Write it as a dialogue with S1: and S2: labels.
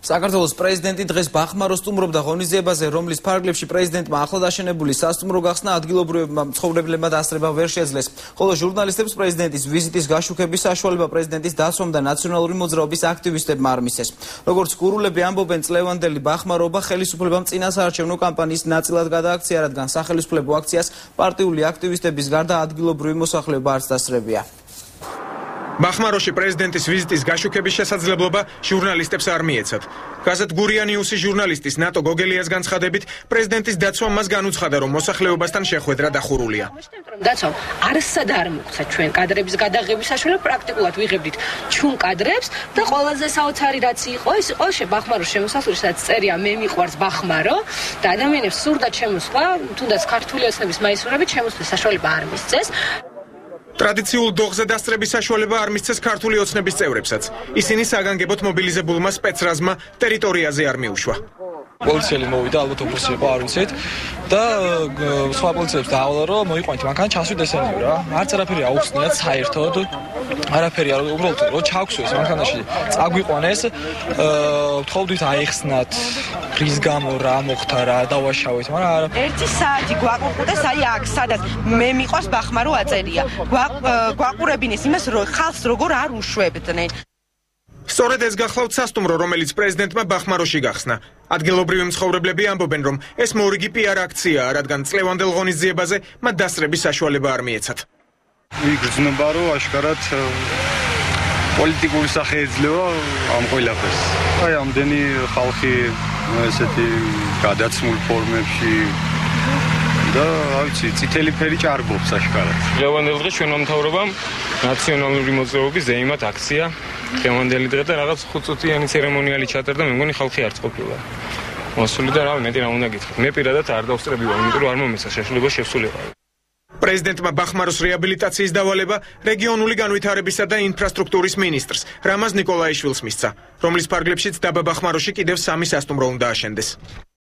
S1: საქართველოს პრეზიდენტი დღეს ბახმაროს სტუმრობდა ღონისძიებაზე, რომლის ფარგლებში პრეზიდენტმა ახლად აშენებული სასტუმრო გახსნა ადგილობრივებმა მცხოვრებლებმა დასწრება ვერ შეძლეს. ხოლო ჟურნალისტებს პრეზიდენტის ვიზიტის გაშუქების საშუალება პრეზიდენტის დაცვამ და ნაციონალური მოძრაობის აქტივისტებმა არ მისცეს. როგორც გურულები ამბობენ, წლევანდელი ბახმარობა ხელისუფლებამ წინასაარჩევნო კამპანიის ნაწილად გადააქცია, რადგან სახელისუფლებო აქციას პარტიული აქტივისტების გარდა ადგილობრივი მოსახლეობა არც დასწრებია.
S2: ბახმაროში პრეზიდენტის ვიზიტის გაშუქების შესაძლებლობა ჟურნალისტებს არ მიეცათ. გაზეთ გურია ნიუსის ჟურნალისტის ნატო გოგელიას განცხადებით, პრეზიდენტის დაცვამ მას განუცხადა, რომ მოსახლეობასთან შეხვედრა დახურულია.
S3: დაცვამ არასად არ მოგცა ჩვენ კადრების გადაღების საშუალება, პრაქტიკულად ვიღებდით ჩვენ კადრებს და ყველაზე საოცარი რაც იყო, ის იყო ბახმაროს შემოსასვლელი, სადაც წერია მე მიყვარს ბახმარო და ადამიანებს სურდა შემოსვლა, თუნდაც ქართული ოცნების მაისურებით შემოსვლის საშუალება არ მისცეს.
S2: ტრადიციულ დოღზე დასწრების საშუალება არ მისცეს ქართული ოცნების წევრებსაც. ისინი საგანგებოდ მობილიზებულმა სპეცრაზმა ტერიტორიაზე არ მიუშვა.
S4: პოლიციელი მოვიდა, ალბათ ოფიცერი იყო, არ ვიცით და სხვა პოლიციელებს დაავალა, რომ მოიყვანეთ მანქანა, ჩასვით ესენი რა. არც არაფერი აუხსნიათ საერთოდ. არაფერი არ, უბრალოდ რომ ჩავქვსეს მანქანაში, წაგვიყვანეს, ვთხოვდით აიხსნათ, რის გამო რა მოხდა რა, დავაშავეთ, მაგრამ
S5: 1 საათი გვაყურყუდეს, აი აქ, სადაც მე მიყვარს ბახმარო აწერია. გვაყურებინეს იმას, რომ ხალხს როგორ არ უშვებდნენ.
S2: სწორედ ეს გახლავთ სასტუმრო, რომელიც პრეზიდენტმა ბახმაროში გახსნა. ადგილობრივი მცხოვრებლები ამბობენ, რომ ეს მორიგი პიარ აქციაა, რადგან წლევანდელ ღონისძიებაზე მათ დასწრების საშუალება არ მიეცათ.
S6: იგრძნობა, რომ აშკარად პოლიტიკური სახე ეძლევა ამ ყველაფერს. აი, ამდენი ხალხი ესეთი გადაცმულ ფორმებში და არ ვიცი, წითელი ფერი ჭარბობს აშკარად.
S7: დღევანდელ დღეს ჩვენმა მთავრობამ ნაციონალური მოძრაობის ზეიმად აქცია. დღევანდელი დღე და რაღაც 5 წუთიანი ცერემონიალი ჩატარდა, მე მგონი ხალხი არ წყობილა. მოსული და რა მეტი რა უნდა გითხრათ. მე პირადად არ დავსწრებივა, იმიტომ რომ არ მომეცა შესრულება შესრულება.
S2: პრეზიდენტმა ბახმაროს რეაბილიტაციის დავალება რეგიონული განვითარებისა და ინფრასტრუქტურის მინისტრს რამაზ ნიკოლაიშვილს მისცა, რომლის ფარგლებშიც დაბა ბახმაროში კიდევ 3 სასტუმრო უნდა აშენდეს.